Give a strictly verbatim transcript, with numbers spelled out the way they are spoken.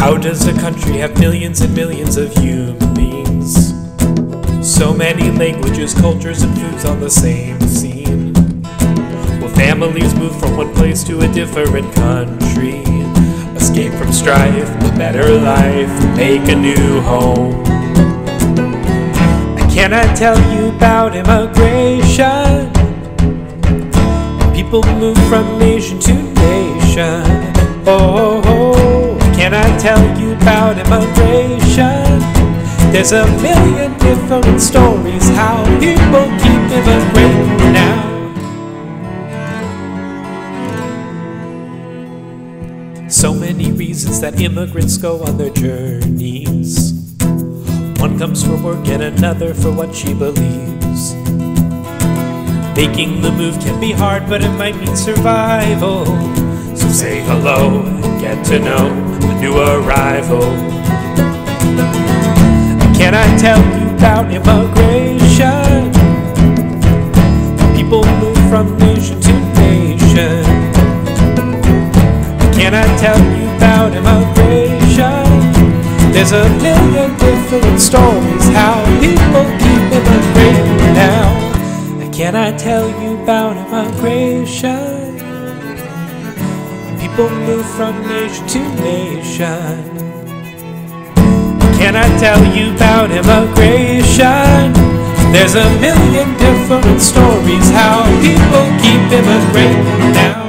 How does a country have millions and millions of human beings? So many languages, cultures, and foods on the same scene. Will families move from one place to a different country? Escape from strife, a better life, make a new home. I cannot tell you about immigration. People move from nation to nation. Oh, oh, oh. Can I tell you about immigration? There's a million different stories how people keep immigrating now. So many reasons that immigrants go on their journeys. One comes for work and another for what she believes. Making the move can be hard, but it might mean survival. So say hello and get to know a new arrival. Can I tell you about immigration? People move from nation to nation. Can I tell you about immigration? There's a million different stories how people keep immigrating now. Can I tell you about immigration? People move from nation to nation. Can I tell you about immigration? There's a million different stories how people keep immigrating now.